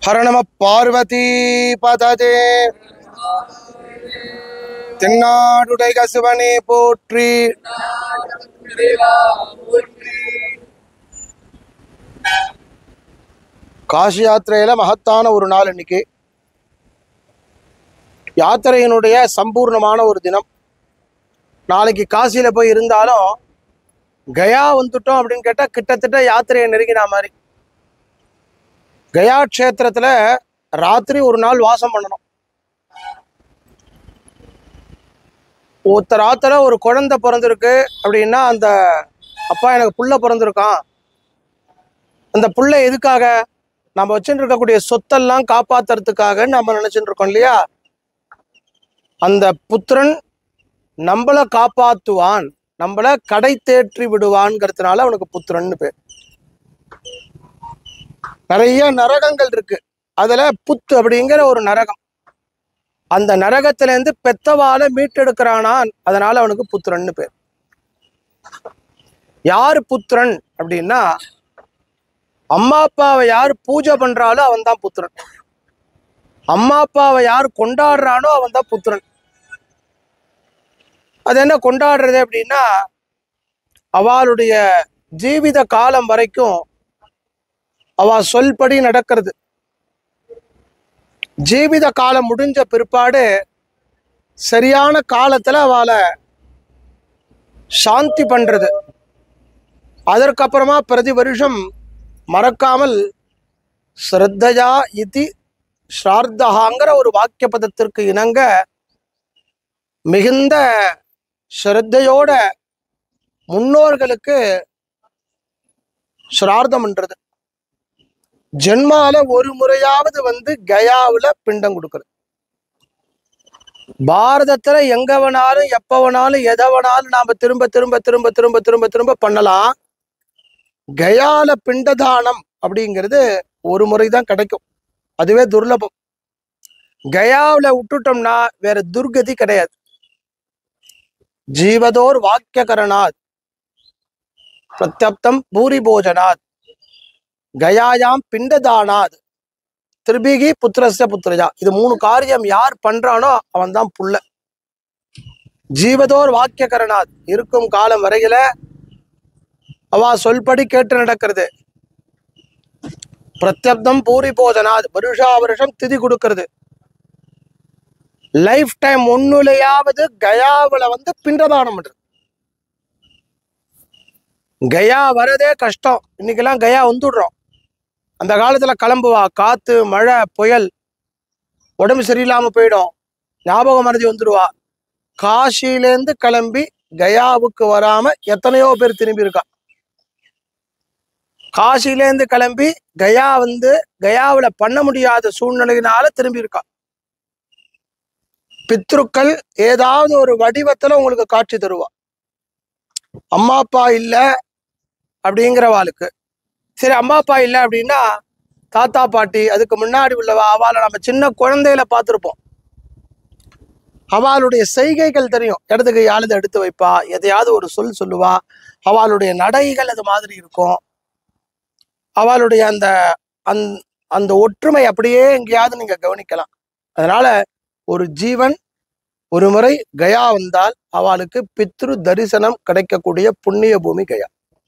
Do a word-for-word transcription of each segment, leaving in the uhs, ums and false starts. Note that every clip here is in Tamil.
हर नम पार्वती पतते தென்னாடுடைய சிவனே போற்றி. காசி யாத்திரையில மகத்தான ஒரு நாள் இன்னைக்கு. யாத்திரையினுடைய சம்பூர்ணமான ஒரு தினம். நாளைக்கு காசியில போய் இருந்தாலும் கயா வந்துட்டோம் அப்படின்னு கேட்டா கிட்டத்தட்ட யாத்திரையை நெருங்கினா மாதிரி. கயா க்ஷேத்திரத்துல ராத்திரி ஒரு நாள் வாசம் பண்ணணும். ஒருத்தராத்துல ஒரு குழந்தை பிறந்திருக்கு அப்படின்னா அந்த அப்பா எனக்கு புள்ள பிறந்திருக்கான், அந்த புள்ள எதுக்காக? நம்ம வச்சுட்டு இருக்கக்கூடிய சொத்தெல்லாம் காப்பாத்துறதுக்காக நம்ம நினைச்சுட்டு இருக்கோம் இல்லையா? அந்த புத்திரன் நம்மளை காப்பாத்துவான், நம்மளை கடை தேற்றி விடுவான்ங்கிறதுனால அவனுக்கு புத்திரன்னு பேர். நிறைய நரகங்கள் இருக்கு. அதுல புத்து அப்படிங்கிற ஒரு நரகம். அந்த நரகத்துல இருந்து பெத்தவால மீட்டெடுக்கிறானான், அதனால அவனுக்கு புத்திரன்னு பேர். யாரு புத்திரன் அப்படின்னா அம்மா அப்பாவை யார் பூஜை பண்றாலோ அவன் தான் புத்திரன். அம்மா அப்பாவை யார் கொண்டாடுறானோ அவன் தான் புத்திரன். அது என்ன கொண்டாடுறது அப்படின்னா அவளுடைய ஜீவித காலம் வரைக்கும் அவ சொல்படி நடக்கிறது. ஜீவித காலம் முடிஞ்ச பிற்பாடு சரியான காலத்துல அவளை சாந்தி பண்றது. அதற்கப்புறமா பிரதி வருஷம் மறக்காமல் ஸ்ரத்தையா இதி ஸ்ரார்த்தகாங்கிற ஒரு வாக்கிய பதத்திற்கு இணங்க மிகுந்த ஸ்ரத்தையோட முன்னோர்களுக்கு ஸ்ரார்த்தம் பண்றது. ஜென்மால ஒரு முறையாவது வந்து கயாவுல பிண்டம் கொடுக்கறது. பாரதத்துல எங்க வேணாலும் எப்ப வேணாலும் எதை வேணாலும் நாம திரும்ப திரும்ப திரும்ப திரும்ப திரும்ப திரும்ப பண்ணலாம். கயால பிண்டதானம் அப்படிங்கிறது ஒரு முறைதான் கிடைக்கும். அதுவே துர்லபம். கயாவுல விட்டுட்டோம்னா வேற துர்கதி கிடையாது. ஜீவதோர் வாக்கியகரணாத் பிரத்யப்தம் பூரி போஜனாத் கயாயாம் பிண்டதானாத் திருபிகி புத்திரஸ்ய புத்திரஜா. இது மூணு காரியம் யார் பண்றானோ அவன் தான் புள்ள. ஜீவதோர் வாக்கியகரணாத் இருக்கும் காலம் வரையில அவ சொல்படி கேட்டு நடக்கிறது. பிரத்யப்தம் பூரி போஜனாத் வருஷா வருஷம் திதி கொடுக்கிறது. லைஃப் டைம் ஒன்னுலையாவது கயாவுல வந்து பிண்டதானம் பண்றது. கயா வரதே கஷ்டம். இன்னைக்கெல்லாம் கயா வந்துடுறோம். அந்த காலத்துல கிளம்புவா, காத்து மழை புயல் உடம்பு சரியில்லாம போயிடும், ஞாபகம் மறதி வந்துடுவா. காசியிலேருந்து கிளம்பி கயாவுக்கு வராம எத்தனையோ பேர் திரும்பி இருக்கா. காசியிலேருந்து கிளம்பி கயா வந்து கயாவுல பண்ண முடியாத சூழ்நிலையினால திரும்பி இருக்கா. பித்ருக்கள் ஏதாவது ஒரு வடிவத்துல உங்களுக்கு காட்சி தருவா. அம்மா அப்பா இல்ல அப்படிங்கிறவாளுக்கு சரி, அம்மா அப்பா இல்லை அப்படின்னா தாத்தா பாட்டி, அதுக்கு முன்னாடி உள்ளவா, அவளை நம்ம சின்ன குழந்தையில பார்த்துருப்போம். அவளுடைய செய்கைகள் தெரியும். இடத்துக்கு யாழுதை எடுத்து வைப்பா, எதையாவது ஒரு சொல் சொல்லுவா. அவளுடைய நடைகள் அது மாதிரி இருக்கும். அவளுடைய அந்த அந் அந்த ஒற்றுமை அப்படியே எங்கேயாவது நீங்க கவனிக்கலாம். அதனால ஒரு ஜீவன் ஒரு முறை கயா வந்தால் அவளுக்கு பித்ரு தரிசனம் கிடைக்கக்கூடிய புண்ணிய பூமி கயா.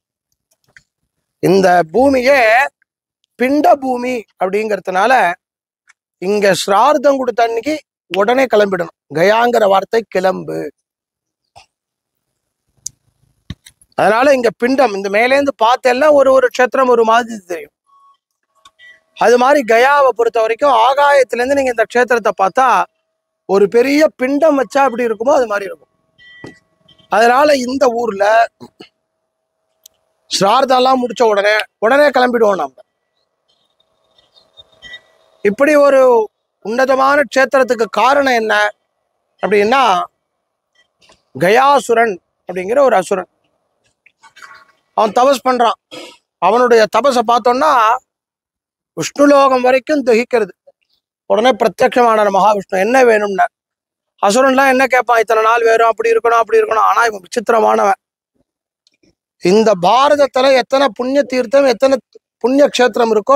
இந்த பூமியே பிண்ட பூமி அப்படிங்கிறதுனால இங்க ஸ்ரார்த்தம் கொடுத்த அன்னைக்கு உடனே கிளம்பிடணும். கயாங்கிற வார்த்தை கிளம்பு. அதனால இங்க பிண்டம் இந்த மேலேந்து பார்த்தேன்னா ஒரு ஒரு க்ஷேத்திரம் ஒரு மாதிரி தெரியும். அது மாதிரி கயாவை பொறுத்த வரைக்கும் ஆகாயத்துல இருந்து நீங்க இந்த க்ஷேத்திரத்தை பார்த்தா ஒரு பெரிய பிண்டம் வச்சா அப்படி இருக்குமோ அது மாதிரி இருக்கும். அதனால இந்த ஊர்ல ஸ்ரார்த்தெல்லாம் முடிச்ச உடனே உடனே கிளம்பிடுவோம் நம்ம. இப்படி ஒரு உன்னதமான க்ஷேத்திரத்துக்கு காரணம் என்ன அப்படின்னா கயாசுரன் அப்படிங்கிற ஒரு அசுரன். அவன் தபஸ் பண்றான். அவனுடைய தபஸை பார்த்தோம்னா விஷ்ணுலோகம் வரைக்கும் தகிக்கிறது. உடனே பிரத்யட்சமான மகாவிஷ்ணு என்ன வேணும்னா அசுரன்லாம் என்ன கேட்பான், இத்தனை நாள் வேணும், அப்படி இருக்கணும் அப்படி இருக்கணும். ஆனா இவன் விசித்திரமானவன். இந்த பாரதத்துல எத்தனை புண்ணிய தீர்த்தம் எத்தனை புண்ணிய க்ஷேத்திரம் இருக்கோ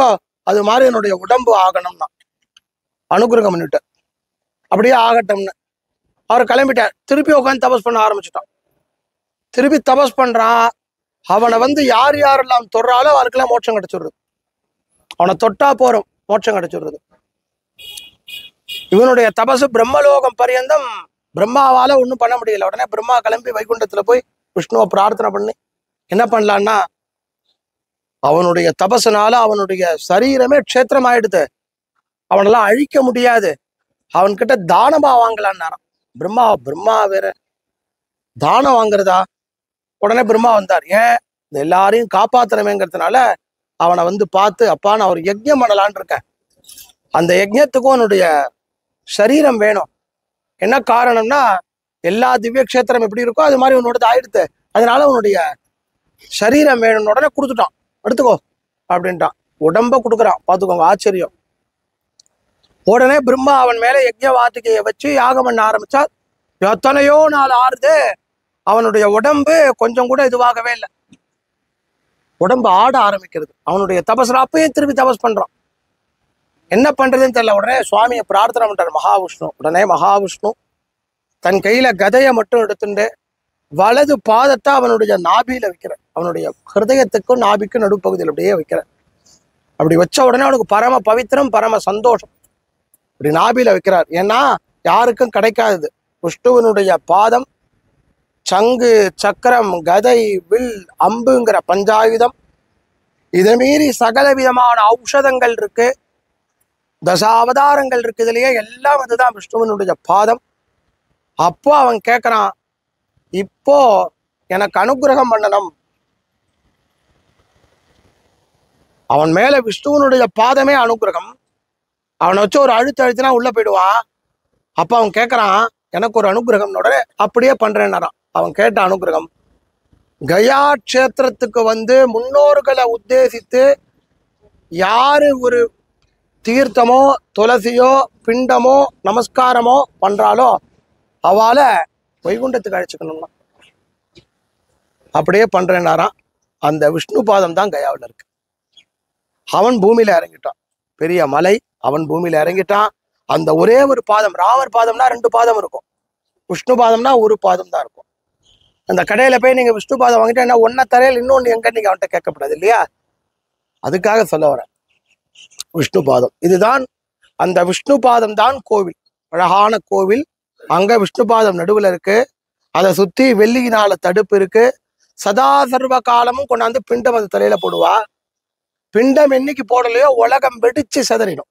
அது மாதிரி என்னுடைய உடம்பு ஆகணும்னா அனுகிரகம் பண்ணிட்டு அப்படியே ஆகட்டும்னு அவர் கிளம்பிட்டார். திருப்பி உட்காந்து தபஸ் பண்ண ஆரம்பிச்சுட்டான். திருப்பி தபஸ் பண்றான். அவனை வந்து யார் யாரெல்லாம் தொடுறாலோ அவருக்கெல்லாம் மோட்சம் கிடைச்சிடுறது. அவனை தொட்டா போறோம் மோட்சம் கிடைச்சிடுறது. இவனுடைய தபசு பிரம்மலோகம் பரியந்தம் பிரம்மாவால ஒன்றும் பண்ண முடியல. உடனே பிரம்மா கிளம்பி வைகுண்டத்துல போய் விஷ்ணுவை பிரார்த்தனை பண்ணி என்ன பண்ணலான்னா, அவனுடைய தபசுனால அவனுடைய சரீரமே க்ஷேத்திரம் ஆயிடுது, அவனெல்லாம் அழிக்க முடியாது, அவன்கிட்ட தானமா வாங்கலான்னாராம். பிரம்மா பிரம்மா வேற தானம் வாங்குறதா? உடனே பிரம்மா வந்தார். ஏன், இந்த எல்லாரையும் காப்பாத்தணுமேங்கிறதுனால அவனை வந்து பார்த்து, அப்பா நான் ஒரு யஜ்ஞம் பண்ணலான் இருக்கேன், அந்த யஜ்ஞத்துக்கும் அவனுடைய சரீரம் வேணும். என்ன காரணம்னா, எல்லா திவ்ய கஷேத்திரம் எப்படி இருக்கோ அது மாதிரி உன்னோடது ஆயிடுத்து, அதனால உன்னுடைய சரீரம் வேணும்னு உடனே கொடுத்துட்டான். எடுத்துக்கோ அப்படின்ட்டான். உடம்ப கொடுக்குறான். பார்த்துக்கோங்க ஆச்சரியம். உடனே பிரம்மா அவன் மேல யஜ்ஞ வாட்டிகையை வச்சு யாகம் பண்ண ஆரம்பிச்சா. எத்தனையோ நாள் ஆறுது, அவனுடைய உடம்பு கொஞ்சம் கூட இதுவாகவே இல்லை. உடம்பு ஆட ஆரம்பிக்கிறது. அவனுடைய தபஸ்ல அப்பயும் திருப்பி தபஸ் பண்றான். என்ன பண்றதுன்னு தெரியல. உடனே சுவாமியை பிரார்த்தனை பண்றாரு மகாவிஷ்ணு. உடனே மகாவிஷ்ணு தன் கையில கதையை மட்டும் எடுத்துட்டு வலது பாதத்தை அவனுடைய நாபியில வைக்கிற, அவனுடைய ஹிருதயத்துக்கும் நாபிக்கும் நடுப்பகுதியில் அப்படியே வைக்கிற. அப்படி வச்ச உடனே அவனுக்கு பரம பவித்திரம், பரம சந்தோஷம். அப்படி நாபியில வைக்கிறார். ஏன்னா யாருக்கும் கிடைக்காதது. விஷ்ணுவனுடைய பாதம் சங்கு, சக்கரம், கதை, வில், அம்புங்கிற பஞ்சாயுதம், இதை மீறி சகல விதமான ஔஷதங்கள் இருக்கு, தசாவதாரங்கள் இருக்கு, இதுலயே எல்லாம் அதுதான் விஷ்ணுவனுடைய பாதம். அப்போ அவன் கேட்கறான், இப்போ எனக்கு அனுகிரகம் பண்ணணும். அவன் மேல விஷ்ணுவனுடைய பாதமே அனுகிரகம். அவனை வச்சு ஒரு அழுத்த அழுத்தினா உள்ள போயிடுவான். அப்ப அவன் கேட்கறான், எனக்கு ஒரு அனுகிரகம். உடனே அப்படியே பண்றேன்னாரான். அவன் கேட்ட அனுகிரகம், கயா கஷேத்திரத்துக்கு வந்து முன்னோர்களை உத்தேசித்து யாரு ஒரு தீர்த்தமோ துளசியோ பிண்டமோ நமஸ்காரமோ பண்றாலோ அவளை வைகுண்டத்துக்கு அழைச்சிக்கணும்னா அப்படியே பண்றேன்னாராம். அந்த விஷ்ணு பாதம் தான் கயாவில் இருக்கு. அவன் பூமியில இறங்கிட்டான். பெரிய மலை, அவன் பூமியில இறங்கிட்டான். அந்த ஒரே ஒரு பாதம், ராமர் பாதம்னா ரெண்டு பாதம் இருக்கும், விஷ்ணு பாதம்னா ஒரு பாதம் தான் இருக்கும். அந்த கடையில போய் நீங்க விஷ்ணு பாதம் வாங்கிட்டா என்ன ஒன்ன தரையில் இன்னொன்னு எங்க நீங்க அவன்கிட்ட கேட்கப்படாது இல்லையா? அதுக்காக சொல்ல வரேன். விஷ்ணு பாதம் இதுதான். அந்த விஷ்ணு பாதம் தான் கோவில், அழகான கோவில். அங்க விஷ்ணு பாதம் நடுவுல இருக்கு. அதை சுத்தி வெள்ளியினால தடுப்பு இருக்கு. சதா சர்வ காலமும் கொண்டாந்து பிண்டம் அது தலையில போடுவா. பிண்டம் என்னைக்கு போடலையோ உலகம் வெடிச்சு சிதறிடும்.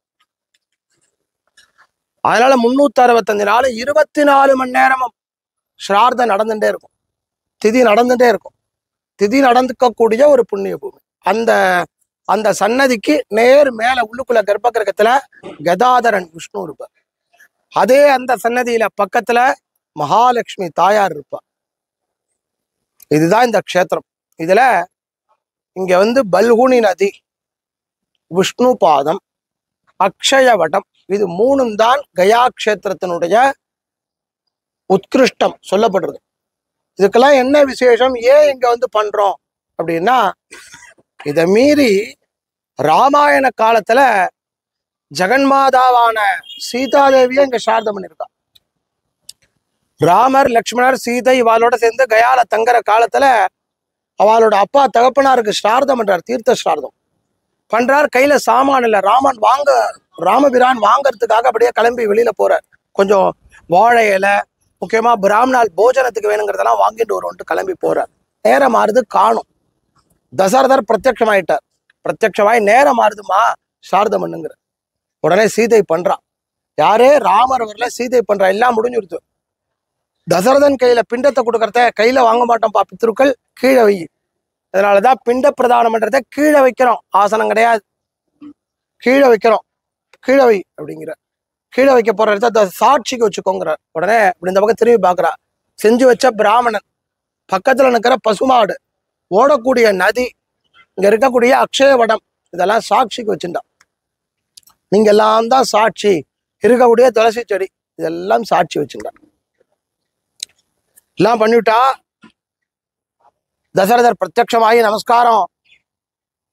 அதனால முன்னூத்தி அறுபத்தஞ்சு நாள் இருபத்தி நாலு மணி நேரமும் ஸ்ரார்த்தம் நடந்துட்டே இருக்கும், திதி நடந்துட்டே இருக்கும். திதி நடந்துக்கக்கூடிய ஒரு புண்ணிய பூமி. அந்த அந்த சன்னதிக்கு நேர் மேல உள்ளுக்குள்ள கர்ப்ப கிரகத்துல கதாதரன் விஷ்ணு இருப்பார். அதே அந்த சன்னதியில பக்கத்துல மகாலட்சுமி தாயார் இருப்பார். இதுதான் இந்த க்ஷேத்திரம். இதுல இங்க வந்து பல்குனி நதி, விஷ்ணு பாதம், அக்ஷய வடம், இது மூணும் தான் கயா கஷேத்திரத்தினுடைய உத்கிருஷ்டம் சொல்லப்படுறது. இதுக்கெல்லாம் என்ன விசேஷம், ஏன் இங்க வந்து பண்றோம் அப்படின்னா, இதை மீறி ராமாயண காலத்துல ஜெகன்மாதாவான சீதாதேவியை இங்க சார்தம் பண்ணியிருக்கா. ராமர், லக்ஷ்மணர், சீதை இவாளோட சேர்ந்து கயால தங்குற காலத்துல அவளோட அப்பா தகப்பனாருக்கு ஸ்ரார்த்தம் பண்றார், தீர்த்த ஸ்ரார்த்தம் பண்றார். கையில சாமான் இல்ல, ராமன் வாங்க ராமபிரான் வாங்கறதுக்காக அப்படியே கிளம்பி வெளியில போறார். கொஞ்சம் வாழை இலை, முக்கியமா பிராமணால் போஜனத்துக்கு வேணுங்கிறதெல்லாம் வாங்கிட்டு வருவோன்ட்டு கிளம்பி போறார். நேரம் மாறுது, காணும். தசரதர் பிரத்யட்சமாயிட்டார். பிரத்யட்சமாய் நேரம் மாறுதுமா சார்தம் பண்ணுங்கிற உடனே சீதை பண்றான். யாரே ராமர் வரல, சீதை பண்றா. எல்லாம் முடிஞ்சுடுத்து. தசரதன் கையில பிண்டத்தை கொடுக்கறத கையில வாங்க மாட்டோம்ப்பா, பித்ருக்கள் கீழே வை. அதனாலதான் பிண்ட பிரதானம் பண்றத கீழே வைக்கிறோம், ஆசனம் கிடையாது, கீழே வைக்கிறோம். கீழே வை அப்படிங்கிற, கீழே வைக்க போற இடத்த சாட்சிக்கு வச்சுக்கோங்கிறார். உடனே இப்படி இந்த பக்கம் திரும்பி பாக்குறா. செஞ்சு வச்ச பிராமணன், பக்கத்துல நிற்கிற பசுமாடு, ஓடக்கூடிய நதி, இங்க இருக்கக்கூடிய அக்ஷய வடம், இதெல்லாம் சாட்சிக்கு வச்சுட்டா. நீங்க எல்லாம் தான் சாட்சி, இருக்கக்கூடிய துளசி செடி இதெல்லாம் சாட்சி வச்சுட்டா. எல்லாம் பண்ணிவிட்டா. தசரதர் பிரத்யட்சமாகி நமஸ்காரம்,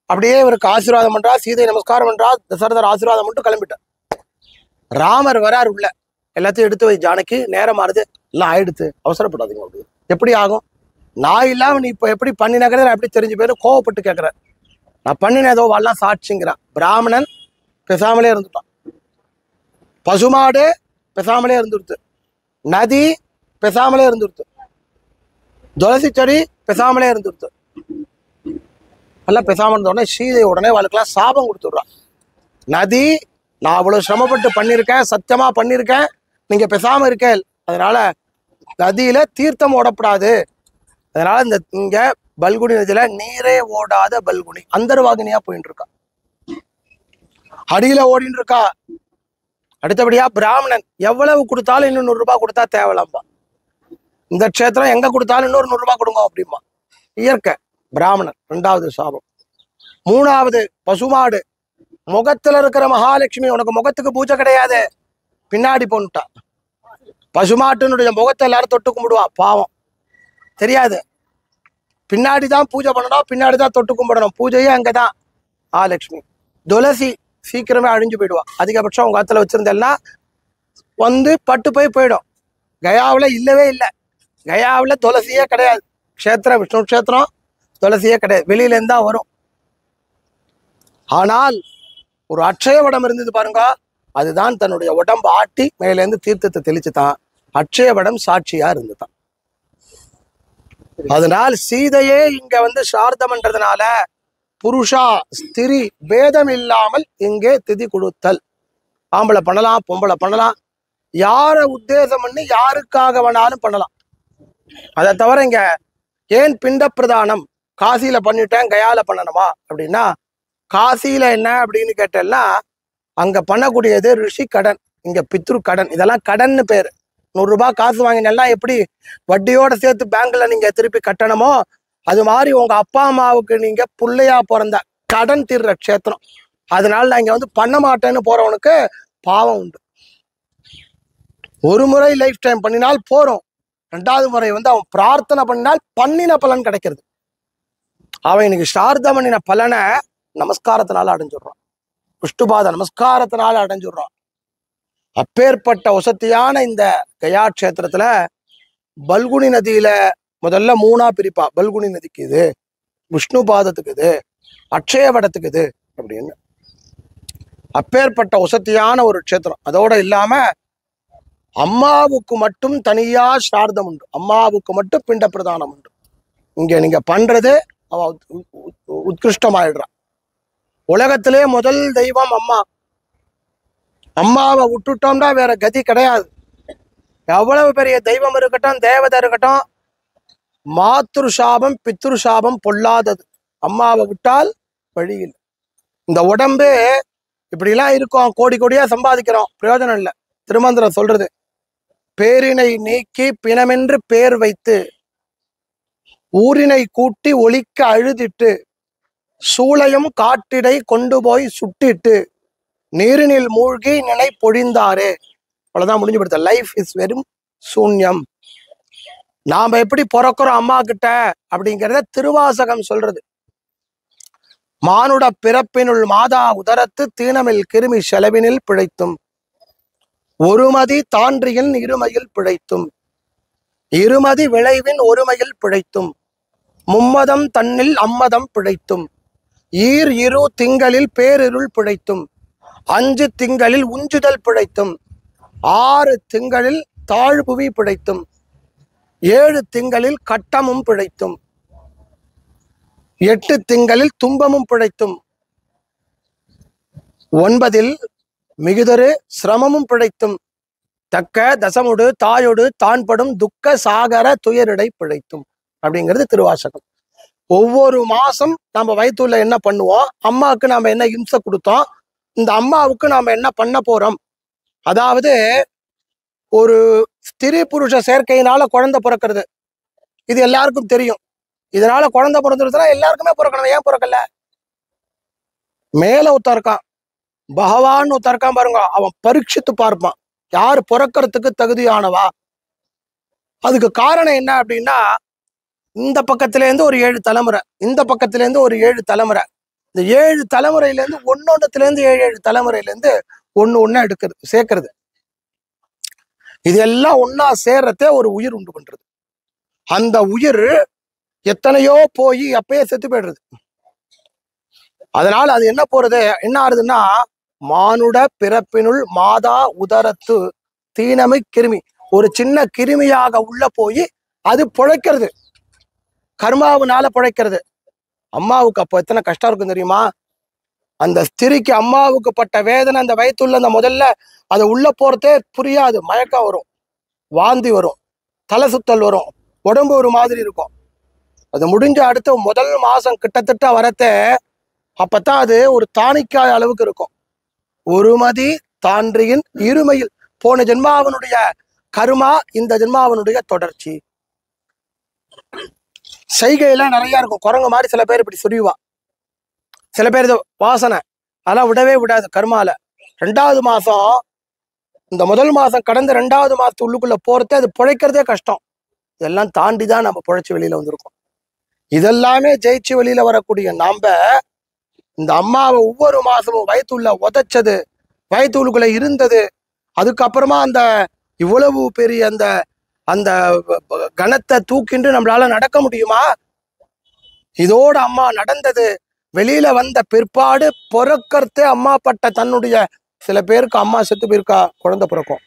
அப்படியே இவருக்கு ஆசீர்வாதம் பண்றா, சீதை நமஸ்காரம் பண்றா, தசரதர் ஆசீர்வாதம் மட்டும் கிளம்பிட்டார். ராமர் வரார் உள்ள, எல்லாத்தையும் எடுத்து வை ஜானகி, நேரம் ஆறுது, எல்லாம் ஆயிடுத்து, அவசரப்படாதீங்க அப்படி. எப்படி ஆகும்? நான் இல்லாம நீ இப்ப எப்படி பண்ணினக்கிறத எப்படி தெரிஞ்சு போயிரு, கோவப்பட்டு கேட்கிற. நான் பண்ணினதோ வரலாம் சாட்சிங்கிறான். பிராமணன் பெசாமலே இருந்துட்டான், பசுமாடு பெசாமலே இருந்துருத்து, நதி பெசாமலே இருந்துருத்து, துளசி செடி பெசாமலே இருந்துருத்து. எல்லாம் பெசாம இருந்தோடனே சீதை உடனே அவளுக்கெல்லாம் சாபம் கொடுத்துடுறான். நதி, நான் அவ்வளவு சிரமப்பட்டு பண்ணியிருக்கேன், சத்தியமா பண்ணியிருக்கேன், நீங்க பெசாம இருக்கேன், அதனால நதியில தீர்த்தம் ஓடப்படாது. அதனால இந்த இங்க பல்குனி நதியில நீரே ஓடாத பல்குனி அந்தர்வாகினியா போயிட்டு இருக்கா, அடியில ஓடின்னு இருக்கா. அடுத்தபடியா பிராமணன் எவ்வளவு கொடுத்தாலும் இன்னும் நூறு ரூபாய் கொடுத்தா தேவலாம்பா, இந்த க்ஷேத்திரம் எங்க கொடுத்தாலும் இன்னொரு நூறு ரூபாய் கொடுங்க அப்படிம்பா. இயற்கை பிராமணன். ரெண்டாவது சாபம். மூணாவது பசுமாடு, முகத்துல இருக்கிற மகாலட்சுமி, உனக்கு முகத்துக்கு பூஜை கிடையாது, பின்னாடி போன்னுட்டா. பசுமாட்டினுடைய முகத்தை எல்லாரும் தொட்டு கும்பிடுவா, பாவம் தெரியாது, பின்னாடிதான் பூஜை பண்ணணும், பின்னாடிதான் தொட்டு கும்பிடணும், பூஜையே அங்கதான். மகாலட்சுமி. துளசி சீக்கிரமே அழிஞ்சு போயிடுவா, அதிகபட்சம் உங்க ஆத்துல வச்சிருந்தேன்னா வந்து பட்டு போய் போயிடும். கயாவில் இல்லவே இல்லை, கயாவில் துளசியே கிடையாது. க்ஷேத்திரம் விஷ்ணு க்ஷேத்திரம், துளசியே கிடையாது, வெளியில இருந்தா வரும். ஆனால் ஒரு அட்சயவடம் இருந்தது பாருங்க, அதுதான் தன்னுடைய உடம்பு ஆட்டி மேலேருந்து தீர்த்தத்தை தெளிச்சுதான் அட்சயவடம் சாட்சியா இருந்துதான். அதனால் சீதையே இங்க வந்து சார்தம்ன்றதுனால புருஷா ஸ்திரி பேதம் இல்லாமல் இங்கே திதி கொடுத்தல். ஆம்பளை பண்ணலாம், பொம்பளை பண்ணலாம், யார உத்தேசம் பண்ணி யாருக்காக வேணாலும் பண்ணலாம். அதை தவிர இங்க ஏன் பிண்ட பிரதானம் காசியில பண்ணிட்டேன் கயால பண்ணணுமா அப்படின்னா, காசியில என்ன அப்படின்னு கேட்டேன்னா அங்க பண்ணக்கூடியது ரிஷி கடன், இங்க பித்ரு கடன். இதெல்லாம் கடன்னு பேரு. நூறு ரூபாய் காசு வாங்கினா எப்படி வட்டியோட சேர்த்து பேங்க்ல நீங்க திருப்பி கட்டணுமோ, அது மாதிரி உங்க அப்பா அம்மாவுக்கு நீங்க புள்ளையா பிறந்த கடன் தீர்ற க்ஷேத்திரம். அதனால நான் இங்க வந்து பண்ண மாட்டேன்னு போறவனுக்கு பாவம் உண்டு. ஒரு முறை லைஃப் டைம் பண்ணினால் போறோம், ரெண்டாவது முறை வந்து அவன் பிரார்த்தனை பண்ணினால் பண்ணின பலன் கிடைக்கிறது. அவன் இன்னைக்கு சார்தம் பண்ணின பலனை நமஸ்காரத்தினால அடைஞ்சிடுறான், விஷ்ணுபாத நமஸ்காரத்தினால அடைஞ்சிடுறான். அப்பேற்பட்ட வசதியான இந்த கயா க்ஷேத்திரத்துல பல்குனி நதியில முதல்ல மூணா பிரிப்பா. பல்குனி நதிக்கு இது, விஷ்ணு பாதத்துக்கு இது, அட்சயவடத்துக்கு இது அப்படின்னு. அப்பேற்பட்ட வசதியான ஒரு க்ஷேத்திரம். அதோட இல்லாம அம்மாவுக்கு மட்டும் தனியா சார்தம் உண்டு, அம்மாவுக்கு மட்டும் பிண்ட பிரதானம் உண்டு. இங்க நீங்க பண்றது அவ உத்கிருஷ்டமாயிடுறான். உலகத்திலே முதல் தெய்வம் அம்மா. அம்மாவை விட்டுட்டோம்னா வேற கதி கிடையாது. எவ்வளவு பெரிய தெய்வம் இருக்கட்டும், தேவதை இருக்கட்டும், மாத்ரு சாபம் பித்ரு சாபம் பொல்லாதது. அம்மாவை விட்டால் வழி இல்லை. இந்த உடம்பு இப்படிலாம் இருக்கும், கோடி கோடியா சம்பாதிக்கிறோம், பிரயோஜனம் இல்லை. திருமந்திரம் சொல்றது, பேரினை நீக்கி பிணமென்று பேர் வைத்து ஊரினை கூட்டி ஒலிக்க அழுதிட்டு சூளையும் காட்டிடை கொண்டு போய் சுட்டிட்டு நீரினில் மூழ்கி நினை பொழிந்தாரே. அவ்வளவுதான், முடிஞ்சு படுத்த. லைஃப் இஸ் வெறும் சூன்யம். நாம எப்படி பிறக்கிறோம் அம்மா கிட்ட அப்படிங்கிறத திருவாசகம் சொல்றது. மானுட பிறப்பினுள் மாதா உதரத்து தீனமில் கிருமி செலவினில் பிழைத்தும் ஒருமதி தான்றியின் இருமையில் பிழைத்தும் இருமதி விளைவின் ஒருமையில் பிழைத்தும் மும்மதம் தன்னில் அம்மதம் பிழைத்தும் ஈர் இரு திங்களில் பேரிருள் பிழைத்தும் அஞ்சு திங்களில் உஞ்சுதல் பிழைத்தும் ஆறு திங்களில் தாழ்புவி பிழைத்தும் ஏழு திங்களில் கட்டமும் பிழைத்தும் எட்டு திங்களில் துன்பமும் பிழைத்தும் ஒன்பதில் மிகுதொரு சிரமமும் பிழைத்தும் தக்க தசமுடு தாயொடு தான்படும் துக்க சாகர துயரிடை பிழைத்தும் அப்படிங்கிறது திருவாசகம். ஒவ்வொரு மாசம் நம்ம வயிற்றுல என்ன பண்ணுவோம், அம்மாவுக்கு நாம என்ன இம்சை கொடுத்தோம், இந்த அம்மாவுக்கு நாம என்ன பண்ண போறோம். அதாவது ஒரு ஸ்திரீ புருஷ சேர்க்கையினால குழந்தை பிறக்கிறது, இது எல்லாருக்கும் தெரியும். இதனால குழந்தை பிறந்துருச்சுன்னா எல்லாருக்குமே பிறக்கணும், ஏன் பிறக்கல? மேல ஒருத்தன் இருக்கான், பகவான் ஒருத்தன் இருக்கான் பாருங்க, அவன் பரீட்சித்து பார்ப்பான் யார் பிறக்கிறதுக்கு தகுதியானவா. அதுக்கு காரணம் என்ன அப்படின்னா, இந்த பக்கத்துல இருந்து ஒரு ஏழு தலைமுறை, இந்த பக்கத்துல இருந்து ஒரு ஏழு தலைமுறை, இந்த ஏழு தலைமுறையில இருந்து ஒன்னொன்னுல இருந்து ஏழு ஏழு தலைமுறையில இருந்து ஒண்ணு ஒண்ணா எடுக்கிறது சேர்க்கறது. இதெல்லாம் ஒன்னா சேர்றதே ஒரு உயிர் உண்டு பண்றது. அந்த உயிர் எத்தனையோ போய் அப்பயே செத்து போயிடுறது. அதனால அது என்ன போறது, என்ன ஆறுதுன்னா, மானுட பிறப்பினுள் மாதா உதரத்து தீனமை கிருமி, ஒரு சின்ன கிருமியாக உள்ள போய் அது பிழைக்கிறது, கர்மாவுனால பிழைக்கிறது. அம்மாவுக்கு அப்போ எத்தனை கஷ்டம் இருக்கும் தெரியுமா? அந்த ஸ்திரிக்கு அம்மாவுக்கு பட்ட வேதனை, அந்த வயிற்றுள்ள அந்த முதல்ல அதை உள்ள போறதே புரியாது. மயக்கம் வரும், வாந்தி வரும், தலை சுத்தல் வரும், உடம்பு ஒரு மாதிரி இருக்கும். அது முடிஞ்ச அடுத்த முதல் மாசம் கிட்டத்தட்ட வரத்த அப்பத்தான் அது ஒரு தானிக்காய் அளவுக்கு இருக்கும். ஒருமதி தான்றியின் இருமையில், போன ஜென்மாவனுடைய கருமா இந்த ஜென்மாவனுடைய தொடர்ச்சி. செய்கையெல்லாம் நிறைய இருக்கும். குரங்கு மாதிரி சில பேர் இப்படி சொல்லுவா, சில பேர் இது வாசனை அதெல்லாம் விடவே விடாது கர்மால. ரெண்டாவது மாசம், இந்த முதல் மாசம் கடந்த ரெண்டாவது மாசத்து உள்ளுக்குள்ள போறதே அது பிழைக்கிறதே கஷ்டம். இதெல்லாம் தாண்டி தான் நம்ம பிழைச்சி வெளியில வந்திருக்கோம். இதெல்லாமே ஜெயிச்சு வெளியில வரக்கூடிய நாம இந்த அம்மாவை ஒவ்வொரு மாசமும் வயிற்றுள்ள உதைச்சது, வயிற்றுக்குள்ள இருந்தது, அதுக்கப்புறமா அந்த இவ்வளவு பெரிய அந்த அந்த கணத்தை தூக்கிண்டு நம்மளால நடக்க முடியுமா? இதோட அம்மா நடந்தது. வெளியில வந்த பிற்பாடு பிறக்கறதே அம்மா பட்ட தன்னுடைய, சில பேருக்கு அம்மா செத்து போயிருக்கா, குழந்தை பிறக்கும்.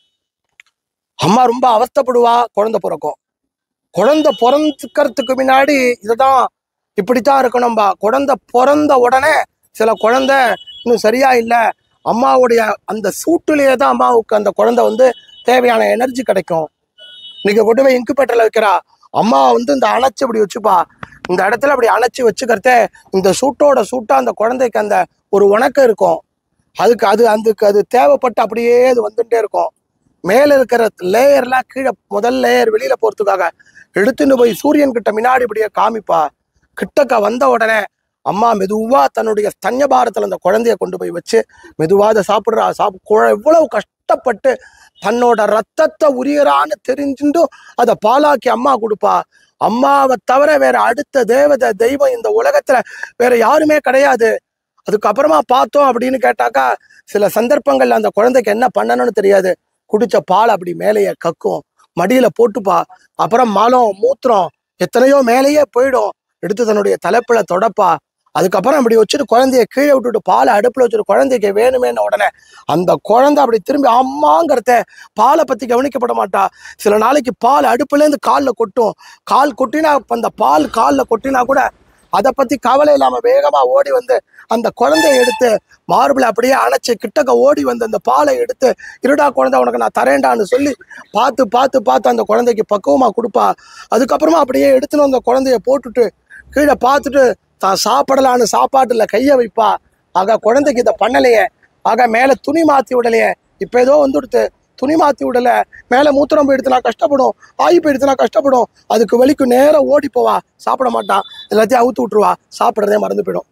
அம்மா ரொம்ப அவஸ்தைப்படுவா, குழந்தை பிறக்கும். குழந்தை பிறந்துக்கிறதுக்கு முன்னாடி இதுதான் இப்படித்தான் இருக்கணும்பா. குழந்தை பிறந்த உடனே சில குழந்தை இன்னும் சரியா இல்லை, அம்மாவுடைய அந்த சூட்டுலேயே தான் அம்மாவுக்கு அந்த குழந்தை வந்து தேவையான எனர்ஜி கிடைக்கும். இன்னைக்கு கொண்டு போய் இன்குபேட்டர்ல வைக்கிறா அம்மா வந்து இந்த அணைச்சு அப்படி வச்சுப்பா, இந்த இடத்துல அப்படி அணைச்சி வச்சுக்கிறதே இந்த சூட்டோட சூட்டா அந்த குழந்தைக்கு அந்த ஒரு உணக்கம் இருக்கும். அதுக்கு அது அதுக்கு அது தேவைப்பட்டு அப்படியே அது வந்துட்டே இருக்கும். மேல இருக்கிற லேயர்லாம் கீழே முதல் லேயர் வெளியில போறதுக்காக எடுத்துன்னு போய் சூரியன் கிட்ட முன்னாடி இப்படியே காமிப்பா. கிட்டக்க வந்த உடனே அம்மா மெதுவா தன்னுடைய ஸ்தன்யபாரத்துல அந்த குழந்தைய கொண்டு போய் வச்சு மெதுவா அதை சாப்பிடுறா. சாப்பிட எவ்வளவு கஷ்டப்பட்டு தன்னோட ரத்தத்தை உரியறான்னு தெரிஞ்சுட்டும் அதை பாலாக்கி அம்மா கொடுப்பா. அம்மாவை தவிர வேற அடுத்த தேவதை தெய்வம் இந்த உலகத்துல வேற யாருமே கிடையாது. அதுக்கப்புறமா பார்த்தோம் அப்படின்னு கேட்டாக்கா, சில சந்தர்ப்பங்கள்ல அந்த குழந்தைக்கு என்ன பண்ணணும்னு தெரியாது. குடிச்ச பால் அப்படி மேலேயே கக்கும், மடியில போட்டுப்பா. அப்புறம் மலம் மூத்திரம் எத்தனையோ மேலேயே போயிடும், எடுத்து தன்னுடைய தலைப்புல தொடப்பா. அதுக்கப்புறம் அப்படி வச்சுட்டு குழந்தைய கீழே விட்டுட்டு பாலை அடுப்புல வச்சுட்டு குழந்தைக்கு வேணுமேன்னு உடனே அந்த குழந்தை அப்படி திரும்பி அம்மாங்கிறத பாலை பத்தி கவனிக்கப்பட மாட்டா. சில நாளைக்கு பால் அடுப்புல இருந்து காலில் கொட்டும். கால் கொட்டினா அந்த பால் காலில் கொட்டினா கூட அதை பத்தி கவலை இல்லாம வேகமா ஓடி வந்து அந்த குழந்தைய எடுத்து மார்பிளை அப்படியே அணைச்சு கிட்டக்க ஓடி வந்து அந்த பாலை எடுத்து, இருடா குழந்தை உனக்கு நான் தரேன்டான்னு சொல்லி பார்த்து பார்த்து பார்த்து அந்த குழந்தைக்கு பக்குவமா கொடுப்பா. அதுக்கப்புறமா அப்படியே எடுத்துன்னு அந்த குழந்தைய போட்டுட்டு கீழே பார்த்துட்டு தான் சாப்பிடலான்னு சாப்பாட்டுல கைய வைப்பா. ஆக குழந்தைக்கு இதை பண்ணலையே, ஆக மேல துணி மாத்தி விடலையே, இப்ப ஏதோ வந்துடுத்து துணி மாத்தி விடல, மேல மூத்திரம் போயிடுத்துனா கஷ்டப்படும், ஆயி போயிடுத்துனா கஷ்டப்படும், அதுக்கு வலிக்கு நேரம் ஓடி போவா, சாப்பிட மாட்டான், எல்லாத்தையும் அவுத்து விட்டுருவா, சாப்பிட்றதே மறந்து போயிடும்.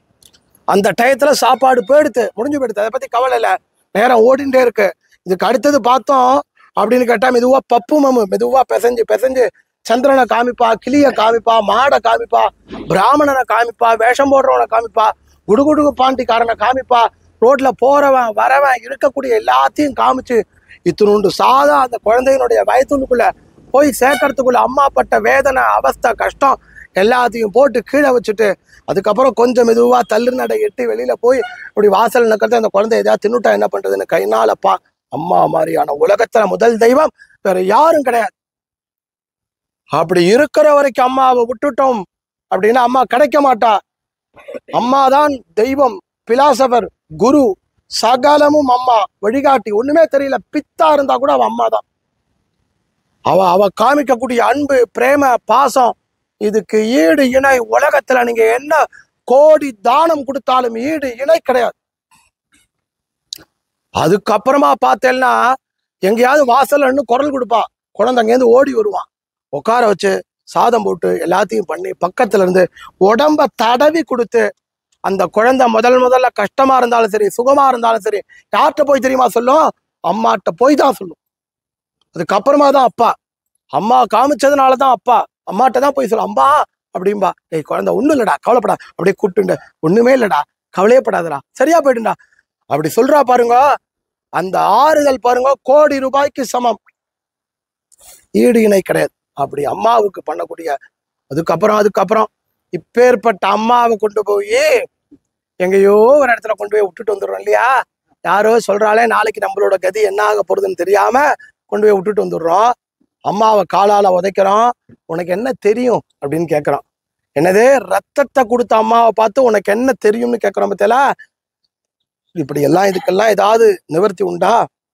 அந்த டயத்துல சாப்பாடு போயிடுத்து, முடிஞ்சு போயிடுது, அதை பத்தி கவலை இல்லை, நேரம் ஓடிண்டே இருக்கு. இதுக்கு அடுத்தது பார்த்தோம் அப்படின்னு கேட்டா மெதுவா பப்பு மம்மு மெதுவா பிசைஞ்சு பிசைஞ்சு சந்திரனை காமிப்பா, கிளிய காமிப்பா, மாடை காமிப்பா, பிராமணனை காமிப்பா, வேஷம் போடுறவனை காமிப்பா, குடுகுடுகு பாண்டிக்காரனை காமிப்பா, ரோட்ல போறவன் வரவன் இருக்கக்கூடிய எல்லாத்தையும் காமிச்சு இத்தினுண்டு சாதா அந்த குழந்தையினுடைய வயத்துக்குள்ள போய் சேர்க்கறதுக்குள்ள அம்மா பட்ட வேதனை அவஸ்தை கஷ்டம் எல்லாத்தையும் போட்டு கீழே வச்சுட்டு அதுக்கப்புறம் கொஞ்சம் மெதுவா தள்ளு நடை எட்டி வெளியில போய் அப்படி வாசல் நக்கிறது அந்த குழந்தை ஏதாவது தின்னுட்டா என்ன பண்றதுன்னு கைனாலப்பா. அம்மா மாதிரியான உலகத்துல முதல் தெய்வம் வேற யாரும் கிடையாது. அப்படி இருக்கிற வரைக்கும் அம்மாவை விட்டுட்டோம் அப்படின்னா அம்மா கிடைக்க மாட்டா. அம்மாதான் தெய்வம், பிலாசபர், குரு, சகலமும் அம்மா வழிகாட்டி. ஒண்ணுமே தெரியல, பித்தா இருந்தா கூட அவ அம்மா தான். அவ அவ காமிக்கக்கூடிய அன்பு, பிரேம, பாசம் இதுக்கு ஈடு இணை உலகத்துல நீங்க என்ன கோடி தானம் கொடுத்தாலும் ஈடு இணை கிடையாது. அதுக்கப்புறமா பார்த்தேன்னா எங்கேயாவது வாசல்ல இன்னும் குரல் கொடுப்பா, குழந்தை அங்கேருந்து ஓடி வருவான், உட்கார வச்சு சாதம் போட்டு எல்லாத்தையும் பண்ணி பக்கத்துல இருந்து உடம்ப தடவி கொடுத்து அந்த குழந்தை முதல் முதல்ல கஷ்டமா இருந்தாலும் சரி சுகமா இருந்தாலும் சரி யார்கிட்ட போய் தெரியுமா சொல்லும்? அம்மாட்ட போய் தான் சொல்லும். அதுக்கப்புறமா தான் அப்பா. அம்மா காமிச்சதுனாலதான் அப்பா அம்மாட்ட தான் போய் சொல்லும். அம்மா அப்படின்பா. ஏய் குழந்தை ஒண்ணும் இல்லடா, கவலைப்படா, அப்படியே கூட்டுண்ட, ஒண்ணுமே இல்லடா, கவலையப்படாதடா, சரியா போயிடுண்டா அப்படி சொல்றா பாருங்க. அந்த ஆறுதல் பாருங்க கோடி ரூபாய்க்கு சமம், ஈடு இணை கிடையாது. அப்படி அம்மாவுக்கு பண்ணக்கூடிய அதுக்கப்புறம் அதுக்கப்புறம் இப்பேற்பட்ட அம்மாவை கொண்டு போய் எங்கேயோ ஒரு இடத்துல கொண்டு போய் விட்டுட்டு வந்துடுறோம் இல்லையா? யாரோ சொல்றாலே நாளைக்கு நம்மளோட கதி என்ன ஆக போறதுன்னு தெரியாம கொண்டு போய் விட்டுட்டு வந்துடுறோம். அம்மாவை காலால உதைக்கிறோம். உனக்கு என்ன தெரியும் அப்படின்னு கேட்கிறோம். என்னது, ரத்தத்தை கொடுத்த அம்மாவை பார்த்து உனக்கு என்ன தெரியும்னு கேட்கிறோம் பத்தியா? இப்படி எல்லாம் இதுக்கெல்லாம் ஏதாவது நிவர்த்தி உண்டா?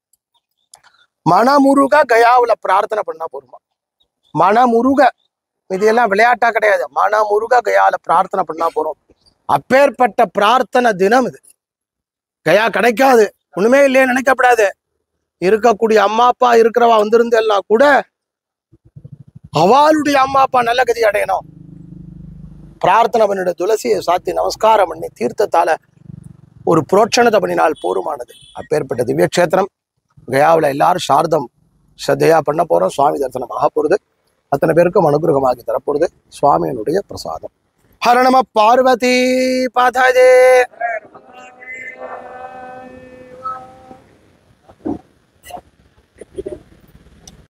மனமுருக கயாவுல பிரார்த்தனை பண்ணா போருமா. மனமுருக, இதெல்லாம் விளையாட்டா கிடையாது. மனமுருக கயால பிரார்த்தனை பண்ணா போறோம். அப்பேற்பட்ட பிரார்த்தனை தினம் இது. கயா கிடைக்காது, ஒண்ணுமே இல்லையே நினைக்கப்படாது. இருக்கக்கூடிய அம்மா அப்பா இருக்கிறவா வந்திருந்து எல்லாம் கூட அவளுடைய அம்மா அப்பா நல்ல கதி அடையணும். பிரார்த்தனை பண்ணிட, துளசியை சாத்தி நமஸ்காரம் பண்ணி தீர்த்தத்தால ஒரு புரோட்சணத்தை பண்ணினால் போருமானது. அப்பேற்பட்ட திவ்ய கஷேத்திரம் கயாவில் எல்லாரும் சார்தம் ஸ்ரத்தையா பண்ண போறோம். சுவாமி தரிசனம் ஆக போறது, அத்தனை பேருக்கும் அனுகிரகமாகி தரப்போறது சுவாமியினுடைய பிரசாதம். ஹர நம பார்வதி பதஜே.